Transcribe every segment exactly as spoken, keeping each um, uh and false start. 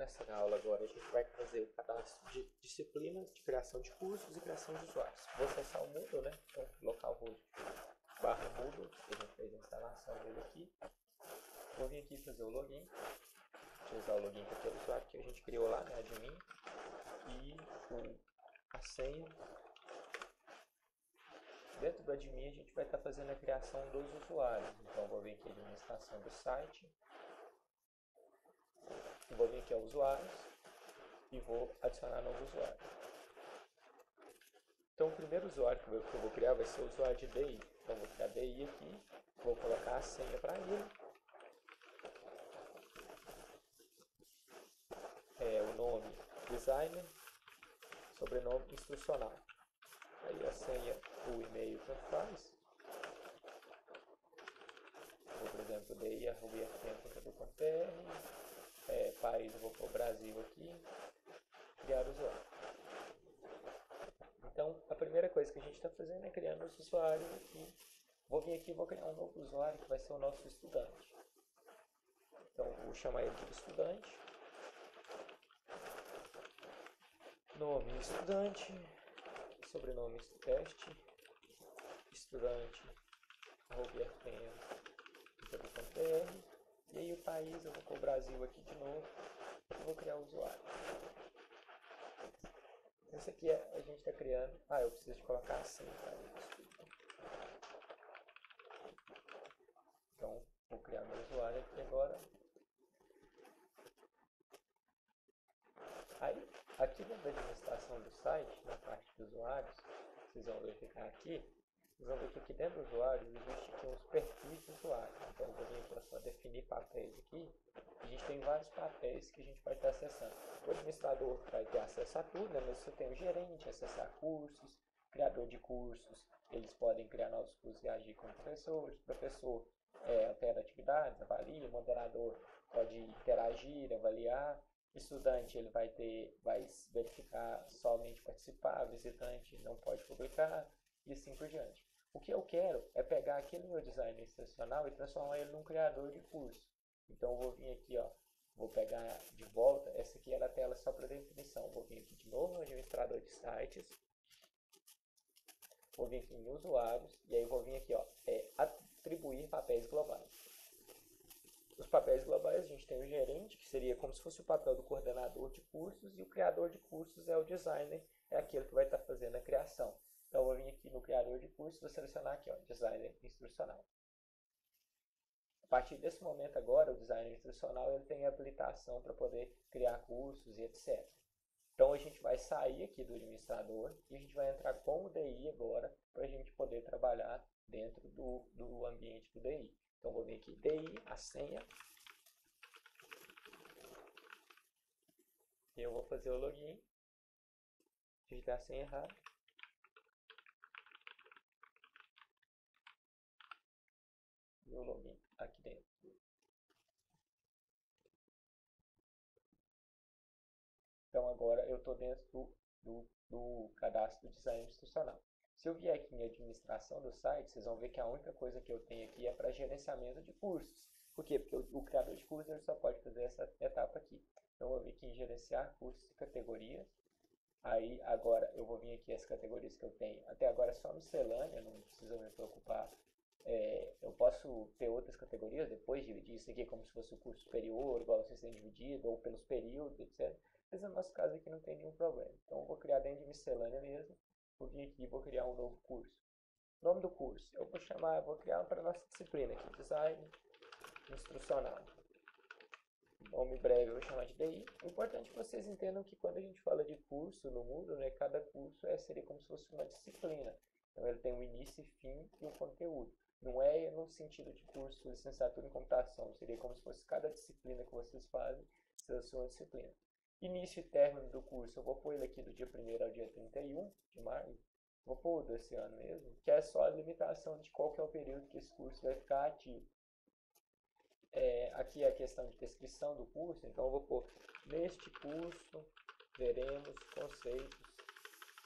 nessa aula agora a gente vai fazer o cadastro de disciplinas, de criação de cursos e criação de usuários. Vou acessar o Moodle, né? Então, localhost barra Moodle, a gente fez a instalação dele aqui. Vou vir aqui fazer o login, utilizar o login com aquele usuário que a gente criou lá, né? Admin, e o, a senha. Dentro do admin a gente vai estar fazendo a criação dos usuários. Então, vou vir aqui a administração do site. Vou vir aqui a usuários e vou adicionar novo usuário. Então o primeiro usuário que eu vou criar vai ser o usuário de D I. Então vou criar D I aqui, vou colocar a senha para ele. É, o nome designer, sobrenome instrucional. Aí a senha, o e-mail tanto faz. Vou, por exemplo, D I arroba i f m ponto e d ponto b r. É, país, eu vou pôr o Brasil aqui, criar usuário. Então, a primeira coisa que a gente está fazendo é criando os usuários aqui. Vou vir aqui e vou criar um novo usuário que vai ser o nosso estudante. Então, vou chamar ele de estudante. Nome estudante, sobrenome teste, estudante, arroba i f m ponto d ponto b r. E aí o país, eu vou pôr o Brasil aqui de novo, e vou criar o usuário. Esse aqui é, a gente está criando, ah, eu preciso de colocar assim, tá? Então, vou criar meu usuário aqui agora. Aí, aqui dentro da administração do site, na parte de usuários, vocês vão verificar aqui, vocês vão ver que aqui dentro do usuário existe aqui uns perfis de usuário. Então eu vou vir aqui para definir papéis aqui. A gente tem vários papéis que a gente vai estar acessando. O administrador vai ter acesso a tudo, né? Mas você tem o gerente, acessar cursos, criador de cursos, eles podem criar novos cursos e agir como professores. Professor é, altera atividades, avalia, moderador pode interagir, avaliar. Estudante ele vai ter, vai verificar somente participar, visitante não pode publicar e assim por diante. O que eu quero é pegar aquele meu design instrucional e transformar ele num criador de curso. Então eu vou vir aqui, ó, vou pegar de volta, essa aqui era a tela só para definição. Vou vir aqui de novo no administrador de sites, vou vir aqui em usuários e aí vou vir aqui, ó, é, atribuir papéis globais. Os papéis globais a gente tem o gerente, que seria como se fosse o papel do coordenador de cursos, e o criador de cursos é o designer, é aquele que vai estar fazendo a criação. Então, eu vou vir aqui no criador de cursos, vou selecionar aqui, ó, designer instrucional. A partir desse momento agora, o designer instrucional ele tem habilitação para poder criar cursos e etcétera. Então, a gente vai sair aqui do administrador e a gente vai entrar com o D I agora para a gente poder trabalhar dentro do, do ambiente do D I. Então, vou vir aqui, D I, a senha. E eu vou fazer o login. Digitar a senha errada. E o login aqui dentro. Então, agora eu estou dentro do, do, do cadastro do design instrucional. Se eu vier aqui em administração do site, vocês vão ver que a única coisa que eu tenho aqui é para gerenciamento de cursos. Por quê? Porque o, o criador de cursos ele só pode fazer essa etapa aqui. Então, eu vou vir aqui em gerenciar cursos e categorias. Aí, agora, eu vou vir aqui as categorias que eu tenho. Até agora é só miscelânea, não precisa me preocupar. É, eu posso ter outras categorias, depois dividir isso aqui como se fosse o curso superior, igual vocês têm dividido, ou pelos períodos, etcétera. Mas no nosso caso aqui não tem nenhum problema. Então, eu vou criar dentro de miscelânea mesmo. Vou vir aqui e vou criar um novo curso. Nome do curso, eu vou chamar, vou criar para a nossa disciplina aqui, design instrucional. Nome breve eu vou chamar de D I. O importante é que vocês entendam que quando a gente fala de curso no Moodle, né, cada curso é, seria como se fosse uma disciplina. Então ele tem um início e fim e um conteúdo. Não é no sentido de curso licenciatura em computação, seria como se fosse cada disciplina que vocês fazem, seja a sua disciplina. Início e término do curso, eu vou pôr ele aqui do dia primeiro ao dia trinta e um de maio, vou pôr desse ano mesmo, que é só a limitação de qual que é o período que esse curso vai ficar ativo. É, aqui é a questão de descrição do curso, então eu vou pôr, neste curso veremos conceitos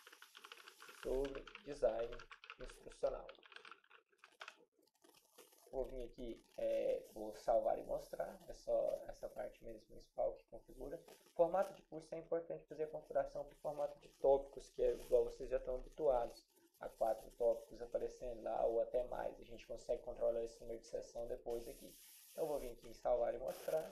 sobre design instrucional. Vou vir aqui, é, vou salvar e mostrar, é só essa parte mesmo principal que configura. Formato de curso é importante fazer a configuração para o formato de tópicos, que é igual vocês já estão habituados a quatro tópicos aparecendo lá ou até mais. A gente consegue controlar esse número de sessão depois aqui. Então eu vou vir aqui em salvar e mostrar.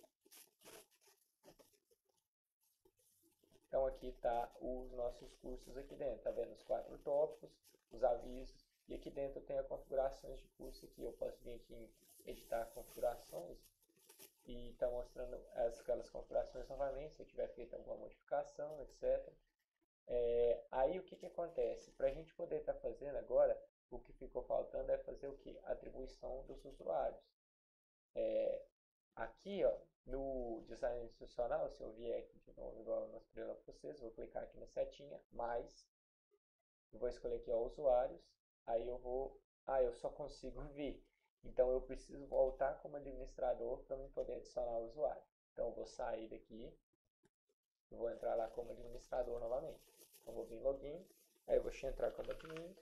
Então aqui está os nossos cursos aqui dentro, tá vendo os quatro tópicos, os avisos, e aqui dentro tem as configurações de curso aqui. Eu posso vir aqui em editar configurações e está mostrando aquelas configurações novamente, se eu tiver feito alguma modificação, etcétera. É, aí o que, que acontece? Para a gente poder estar tá fazendo agora, o que ficou faltando é fazer o que? Atribuição dos usuários. É, aqui, ó, no design institucional, se eu vier aqui de novo, igual eu mostrei lá para vocês, vou clicar aqui na setinha, mais, eu vou escolher aqui, ó, usuários, aí eu vou, ah, eu só consigo ver, então eu preciso voltar como administrador para eu poder adicionar o usuário. Então eu vou sair daqui, eu vou entrar lá como administrador novamente. Então vou vir em login, aí eu vou entrar como admin.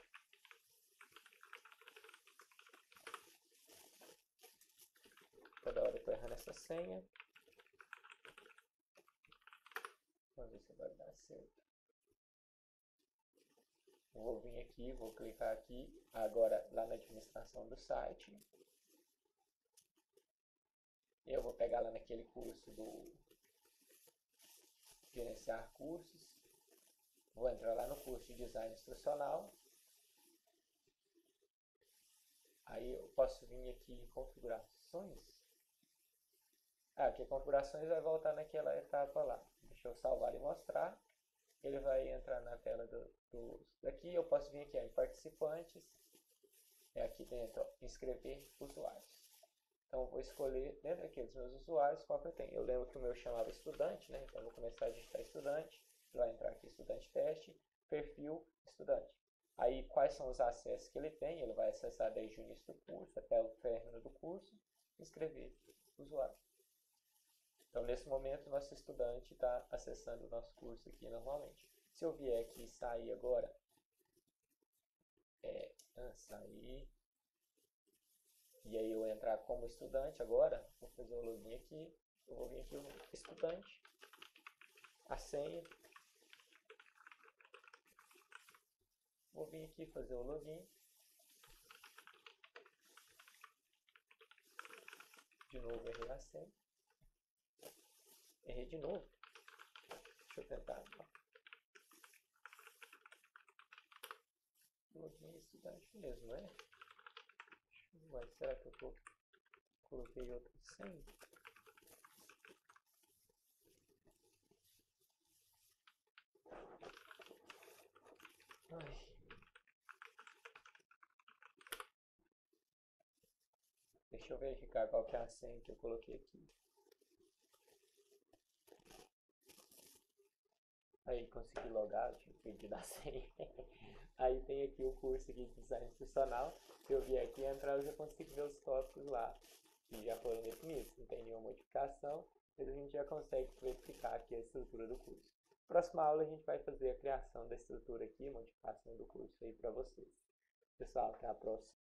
Toda hora eu estou errando essa senha. Vamos ver se vai dar certo. Vou vir aqui, vou clicar aqui, agora lá na administração do site. Eu vou pegar lá naquele curso do gerenciar cursos. Vou entrar lá no curso de design instrucional. Aí eu posso vir aqui em configurações. Ah, aqui configurações vai voltar naquela etapa lá. Deixa eu salvar e mostrar. Ele vai entrar na tela do, do daqui. Eu posso vir aqui ó, em participantes. É aqui dentro, ó, inscrever usuários. Então eu vou escolher dentro aqui dos meus usuários qual que eu tenho. Eu lembro que o meu chamava estudante, né? Então eu vou começar a digitar estudante. Vai entrar aqui estudante teste, perfil estudante. Aí quais são os acessos que ele tem? Ele vai acessar desde o início do curso até o término do curso. Inscrever usuário. Então, nesse momento, nosso estudante está acessando o nosso curso aqui normalmente. Se eu vier aqui e sair agora, é, sair, e aí eu entrar como estudante agora, vou fazer o login aqui, eu vou vir aqui no estudante, a senha, vou vir aqui fazer o login, de novo errei a senha. Errei de novo. Deixa eu tentar. Login estudante mesmo, né? Mas será que eu tô... coloquei outro senha? Ai. Deixa eu verificar qual que é a senha que eu coloquei aqui. Aí consegui logar, eu tinha perdido a senha. Aí tem aqui o curso aqui de design institucional. Se eu vier aqui entrar, eu já consigo ver os tópicos lá, que já foram definidos. Não tem nenhuma modificação, mas a gente já consegue verificar aqui a estrutura do curso. Próxima aula a gente vai fazer a criação da estrutura aqui, modificação do curso aí para vocês. Pessoal, até a próxima.